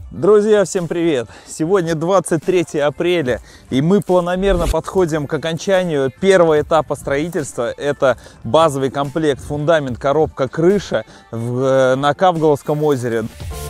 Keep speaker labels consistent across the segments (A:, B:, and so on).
A: Друзья, всем привет! Сегодня 23 апреля, и мы планомерно подходим к окончанию первого этапа строительства. Это базовый комплект, фундамент, коробка, крыша на Кавгаловском озере.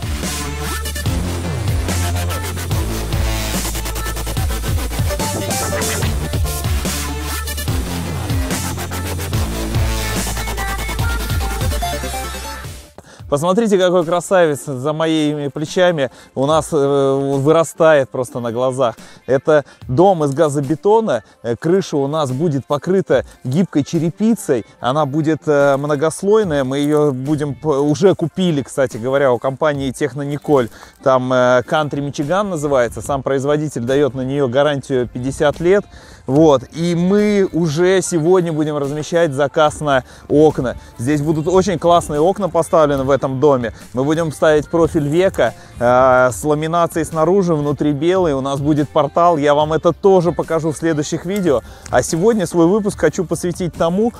A: Посмотрите, какой красавец за моими плечами у нас вырастает просто на глазах. Это дом из газобетона. Крыша у нас будет покрыта гибкой черепицей. Она будет многослойная. Мы ее уже купили, кстати говоря, у компании Технониколь. Там Country Michigan называется. Сам производитель дает на нее гарантию 50 лет. Вот. И мы уже сегодня будем размещать заказ на окна. Здесь будут очень классные окна поставлены в этом доме. Мы будем ставить профиль века с ламинацией снаружи, внутри белый. У нас будет портал. Я вам это тоже покажу в следующих видео. А сегодня свой выпуск хочу посвятить тому,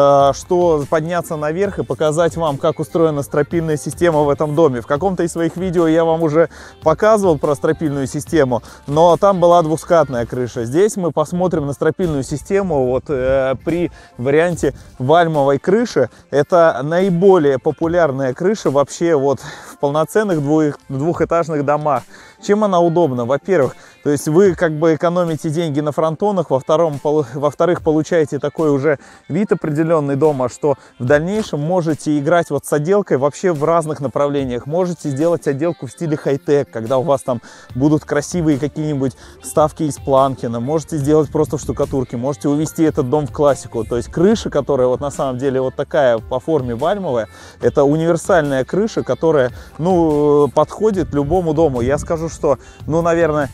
A: что подняться наверх и показать вам, как устроена стропильная система в этом доме. В каком-то из своих видео я вам уже показывал про стропильную систему, но там была двускатная крыша. Здесь мы посмотрим на стропильную систему вот при варианте вальмовой крыши. Это наиболее популярная крыша вообще вот в полноценных двухэтажных домах. Чем она удобна? Во-первых, то есть вы как бы экономите деньги на фронтонах, во-вторых, получаете такой уже вид определенный дома, что в дальнейшем можете играть вот с отделкой вообще в разных направлениях. Можете сделать отделку в стиле хай-тек, когда у вас там будут красивые какие-нибудь вставки из Планкина, можете сделать просто в штукатурке, можете увести этот дом в классику. То есть крыша, которая вот на самом деле вот такая по форме вальмовая, это универсальная крыша, которая, ну, подходит любому дому. Я скажу, что, ну, наверное,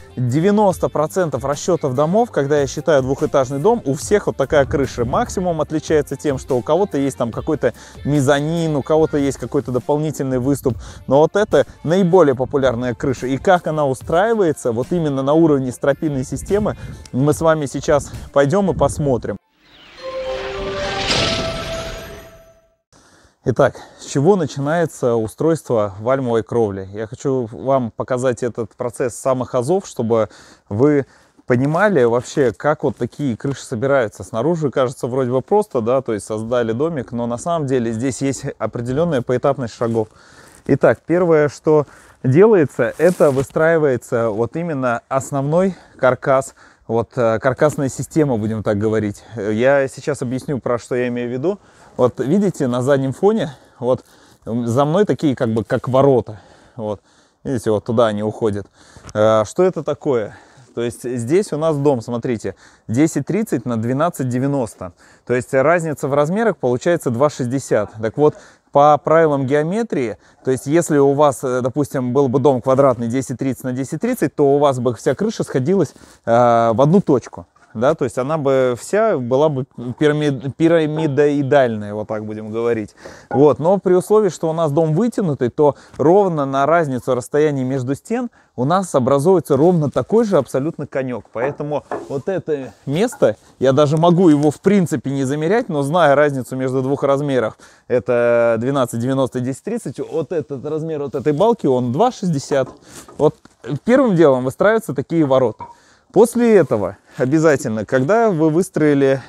A: 90% расчетов домов, когда я считаю двухэтажный дом, у всех вот такая крыша. Максимум отличается тем, что у кого-то есть там какой-то мезонин, у кого-то есть какой-то дополнительный выступ. Но вот это наиболее популярная крыша. И как она устраивается, вот именно на уровне стропильной системы, мы с вами сейчас пойдем и посмотрим. Итак, с чего начинается устройство вальмовой кровли? Я хочу вам показать этот процесс с самых азов, чтобы вы понимали вообще, как вот такие крыши собираются. Снаружи кажется вроде бы просто, да, то есть создали домик, но на самом деле здесь есть определенная поэтапность шагов. Итак, первое, что делается, это выстраивается вот именно основной каркас. Вот каркасная система, будем так говорить. Я сейчас объясню, про что я имею в виду. Вот видите, на заднем фоне, вот за мной такие как ворота. Вот, видите, вот туда они уходят. Что это такое? То есть здесь у нас дом, смотрите, 10,30 на 12,90. То есть разница в размерах получается 2,60. Так вот, по правилам геометрии, то есть если у вас, допустим, был бы дом квадратный 10,30 на 10,30, то у вас бы вся крыша сходилась в одну точку. Да, то есть она бы вся была бы пирамидоидальная, вот так будем говорить. Вот, но при условии, что у нас дом вытянутый, то ровно на разницу расстояния между стен у нас образуется ровно такой же абсолютно конек. Поэтому вот это место, я даже могу его в принципе не замерять, но зная разницу между двух размеров, это 12,90 и 10,30, вот этот размер вот этой балки, он 2,60. Вот первым делом выстраиваются такие ворота. После этого обязательно, когда вы выстроили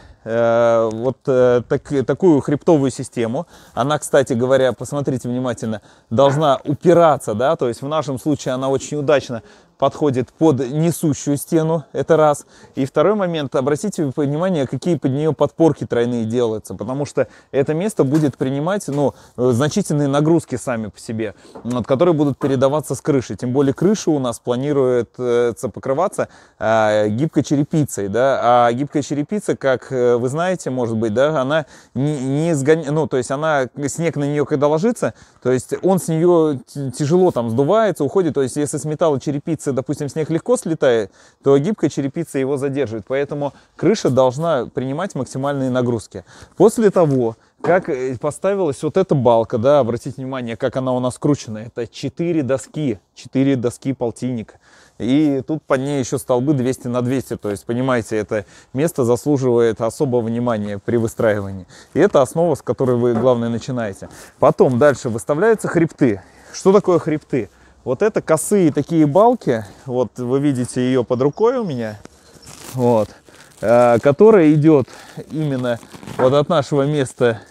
A: такую хребтовую систему, она, кстати говоря, посмотрите внимательно, должна упираться, да, то есть в нашем случае она очень удачно подходит под несущую стену, это раз. И второй момент, обратите внимание, какие под нее подпорки тройные делаются, потому что это место будет принимать, ну, значительные нагрузки сами по себе, вот, которые будут передаваться с крыши. Тем более крыша у нас планируется покрываться гибкой черепицей, да, а гибкая черепица, как вы знаете, может быть, да, она не сгоняет, ну, то есть она, снег на нее когда ложится, то есть он с нее тяжело там сдувается, уходит, то есть если с металлочерепицы, допустим, снег легко слетает, то гибкая черепица его задерживает. Поэтому крыша должна принимать максимальные нагрузки. После того, как поставилась вот эта балка, да, обратите внимание, как она у нас скручена. Это 4 доски полтинника. И тут под ней еще столбы 200 на 200. То есть, понимаете, это место заслуживает особого внимания при выстраивании. И это основа, с которой вы, главное, начинаете. Потом дальше выставляются хребты. Что такое хребты? Вот это косые такие балки, вот вы видите ее под рукой у меня, вот, которая идет именно вот от нашего места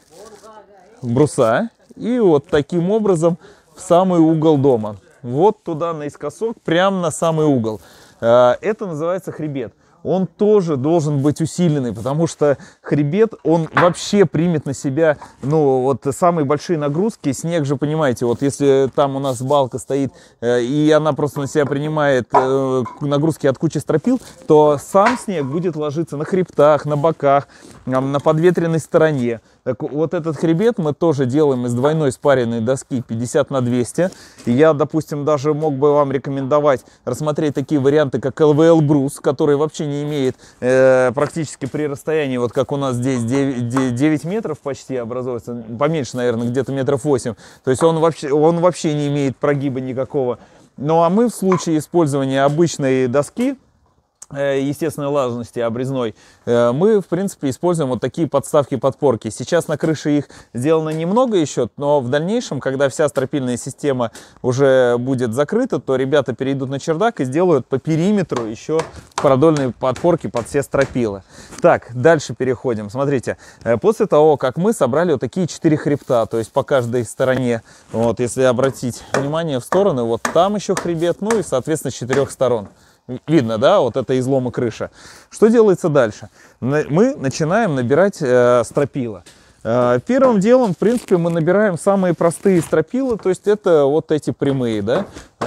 A: бруса и вот таким образом в самый угол дома. Вот туда наискосок, прямо на самый угол. Это называется хребет. Он тоже должен быть усиленный, потому что хребет, он вообще примет на себя, ну, вот самые большие нагрузки. Снег же, понимаете, вот если там у нас балка стоит, и она просто на себя принимает нагрузки от кучи стропил, то сам снег будет ложиться на хребтах, на боках, на подветренной стороне. Так вот этот хребет мы тоже делаем из двойной спаренной доски 50 на 200. И я, допустим, даже мог бы вам рекомендовать рассмотреть такие варианты, как ЛВЛ брус, который вообще не имеет практически при расстоянии, вот как у нас здесь 9 метров почти образуется, поменьше, наверное, где-то метров 8. То есть он вообще не имеет прогиба никакого. Ну а мы в случае использования обычной доски, естественной влажности обрезной, мы в принципе используем вот такие подставки-подпорки. Сейчас на крыше их сделано немного еще, но в дальнейшем, когда вся стропильная система уже будет закрыта, то ребята перейдут на чердак и сделают по периметру еще продольные подпорки под все стропила. Так, дальше переходим. Смотрите, после того, как мы собрали вот такие 4 хребта, то есть по каждой стороне, вот если обратить внимание в стороны, вот там еще хребет, ну и соответственно с 4 сторон. Видно, да, вот это изломы крыши. Что делается дальше? Мы начинаем набирать стропила. Первым делом, в принципе, мы набираем самые простые стропила, то есть это вот эти прямые, да.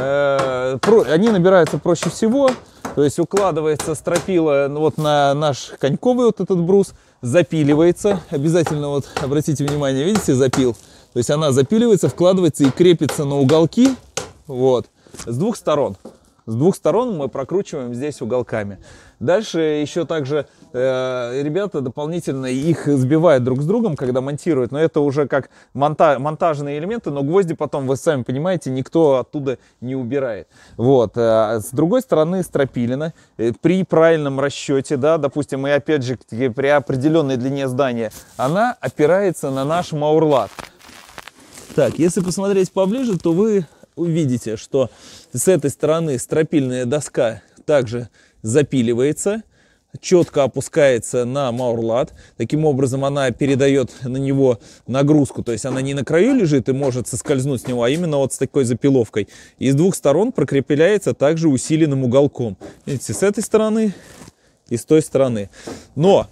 A: Они набираются проще всего, то есть укладывается стропила вот на наш коньковый вот этот брус, запиливается. Обязательно вот обратите внимание, видите, запил. То есть она запиливается, вкладывается и крепится на уголки, вот, с двух сторон. С двух сторон мы прокручиваем здесь уголками. Дальше еще также ребята дополнительно их сбивают друг с другом, когда монтируют. Но это уже как монтажные элементы, но гвозди потом, вы сами понимаете, никто оттуда не убирает. Вот. С другой стороны стропилина. При правильном расчете, да, допустим, и опять же при определенной длине здания, она опирается на наш маурлат. Так, если посмотреть поближе, то вы увидите, что с этой стороны стропильная доска также запиливается, четко опускается на маурлат. Таким образом она передает на него нагрузку, то есть она не на краю лежит и может соскользнуть с него, а именно вот с такой запиловкой. И с двух сторон прокрепляется также усиленным уголком. Видите, с этой стороны и с той стороны. Но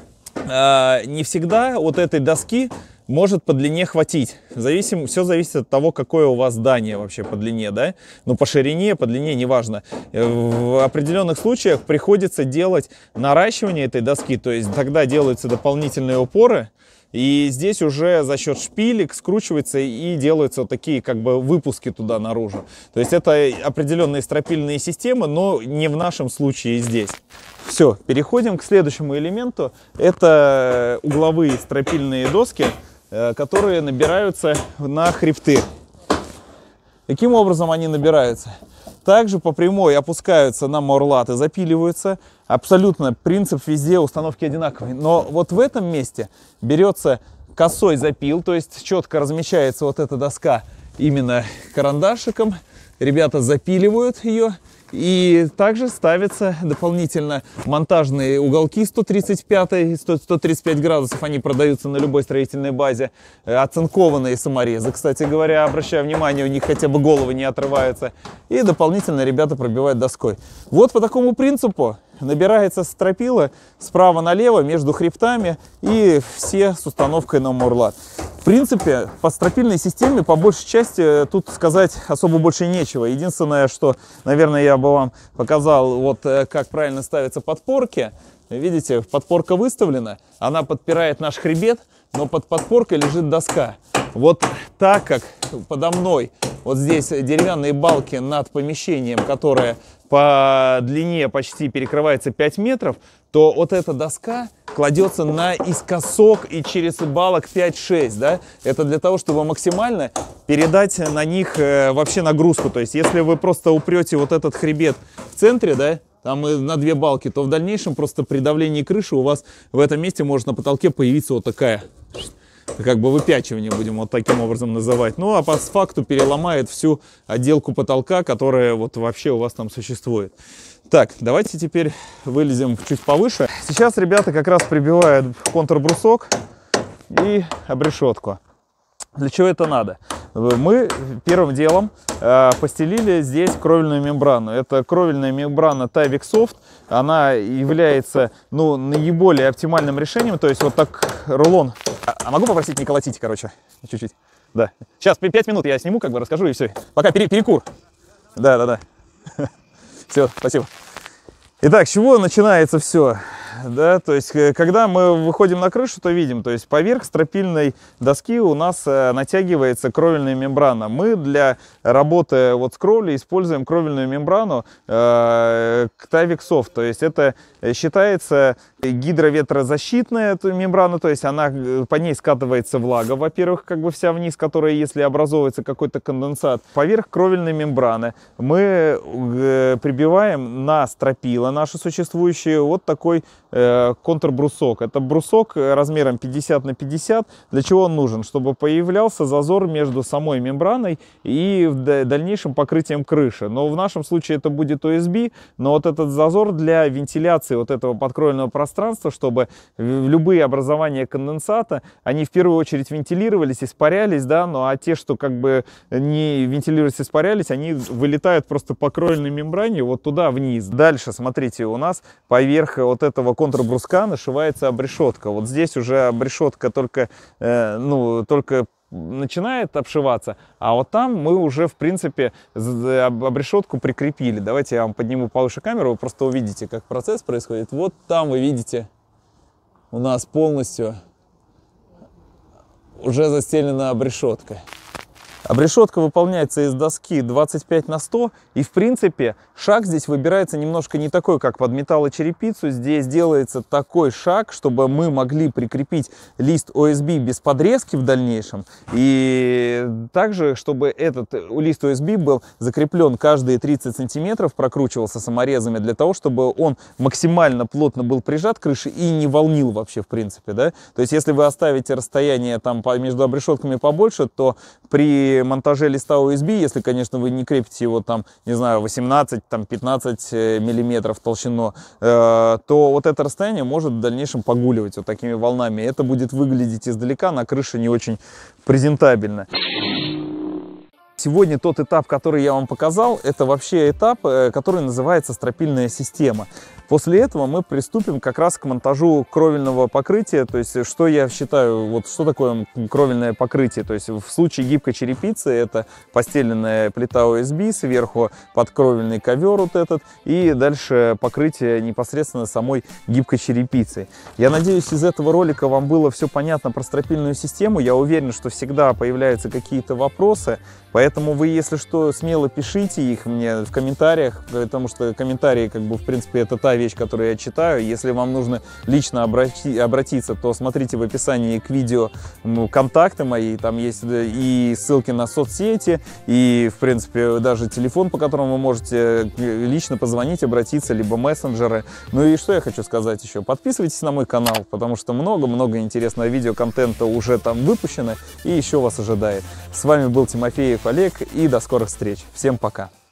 A: не всегда вот этой доски может по длине хватить. Все зависит от того, какое у вас здание вообще по длине, да? Но по ширине, по длине, неважно. В определенных случаях приходится делать наращивание этой доски, то есть тогда делаются дополнительные упоры, и здесь уже за счет шпилек скручивается и делаются вот такие как бы выпуски туда наружу. То есть это определенные стропильные системы, но не в нашем случае здесь. Все, переходим к следующему элементу. Это угловые стропильные доски, которые набираются на хребты. Каким образом они набираются? Также по прямой опускаются на маурлат и запиливаются. Абсолютно принцип везде установки одинаковый. Но вот в этом месте берется косой запил, то есть четко размещается вот эта доска именно карандашиком. Ребята запиливают ее. И также ставятся дополнительно монтажные уголки 135 градусов. Они продаются на любой строительной базе. Оцинкованные саморезы, кстати говоря, обращаю внимание, у них хотя бы головы не отрываются. И дополнительно ребята пробивают доской. Вот по такому принципу набирается стропила справа налево между хребтами и все с установкой на маурлат. В принципе, по стропильной системе, по большей части, тут сказать особо больше нечего. Единственное, что, наверное, я бы вам показал, вот как правильно ставятся подпорки. Видите, подпорка выставлена, она подпирает наш хребет, но под подпоркой лежит доска. Вот так как подо мной вот здесь деревянные балки над помещением, которое по длине почти перекрывается 5 метров, то вот эта доска кладется наискосок и через балок 5-6, да? Это для того, чтобы максимально передать на них вообще нагрузку. То есть, если вы просто упрете вот этот хребет в центре, да, там на 2 балки, то в дальнейшем просто при давлении крыши у вас в этом месте может на потолке появиться вот такая как бы выпячивание, будем вот таким образом называть. Ну, а по факту переломает всю отделку потолка, которая вот вообще у вас там существует. Так, давайте теперь вылезем чуть повыше. Сейчас ребята как раз прибивают контрбрусок и обрешетку. Для чего это надо? Мы первым делом постелили здесь кровельную мембрану. Это кровельная мембрана Tyvek Soft. Она является, ну, наиболее оптимальным решением. То есть вот так рулон. А могу попросить не колотить, короче, чуть-чуть? Да. Сейчас 5 минут я сниму, как бы расскажу и все. Пока перекур. Да. Все, спасибо. Итак, с чего начинается все? Да, то есть, когда мы выходим на крышу, то видим, то есть поверх стропильной доски у нас натягивается кровельная мембрана. Мы для работы вот с кровлей используем кровельную мембрану Tyvek Soft. То есть это считается гидроветрозащитная мембрана, то есть она, по ней скатывается влага, во-первых, как бы вся вниз, которая, если образовывается какой-то конденсат. Поверх кровельной мембраны мы прибиваем на стропила наши существующие вот такой контрбрусок. Это брусок размером 50 на 50. Для чего он нужен? Чтобы появлялся зазор между самой мембраной и дальнейшим покрытием крыши. Но в нашем случае это будет OSB, но вот этот зазор для вентиляции вот этого подкровельного пространства, чтобы любые образования конденсата, они в первую очередь вентилировались, испарялись, да, ну а те, что как бы не вентилировались, испарялись, они вылетают просто по кровельной мембране вот туда вниз. Дальше, смотрите, у нас поверх вот этого контрбруска нашивается обрешетка. Вот здесь уже обрешетка только, только начинает обшиваться, а вот там мы уже, в принципе, обрешетку прикрепили. Давайте я вам подниму повыше камеру, вы просто увидите, как процесс происходит. Вот там вы видите, у нас полностью уже застелена обрешетка. Обрешетка выполняется из доски 25 на 100, и в принципе шаг здесь выбирается немножко не такой, как под металлочерепицу. Здесь делается такой шаг, чтобы мы могли прикрепить лист OSB без подрезки в дальнейшем, и также, чтобы этот лист OSB был закреплен каждые 30 сантиметров, прокручивался саморезами, для того, чтобы он максимально плотно был прижат к крыше и не волнил вообще, в принципе, да? То есть если вы оставите расстояние там между обрешетками побольше, то при монтаже листа OSB, если, конечно, вы не крепите его там, не знаю, 18-15 миллиметров толщину, то вот это расстояние может в дальнейшем погуливать вот такими волнами. Это будет выглядеть издалека на крыше не очень презентабельно. Сегодня тот этап, который я вам показал, это вообще этап, который называется стропильная система. После этого мы приступим как раз к монтажу кровельного покрытия. То есть, что я считаю, вот что такое кровельное покрытие? То есть, в случае гибкой черепицы это постеленная плита OSB, сверху подкровельный ковер вот этот, и дальше покрытие непосредственно самой гибкой черепицей. Я надеюсь, из этого ролика вам было все понятно про стропильную систему. Я уверен, что всегда появляются какие-то вопросы, поэтому вы, если что, смело пишите их мне в комментариях, потому что комментарии, как бы, в принципе, это та вещь, которую я читаю. Если вам нужно лично обратиться, то смотрите в описании к видео контакты мои, там есть и ссылки на соцсети, и, в принципе, даже телефон, по которому вы можете лично позвонить, обратиться, либо мессенджеры. Ну и что я хочу сказать еще? Подписывайтесь на мой канал, потому что много-много интересного видеоконтента уже там выпущено и еще вас ожидает. С вами был Тимофеев Олег, и до скорых встреч. Всем пока!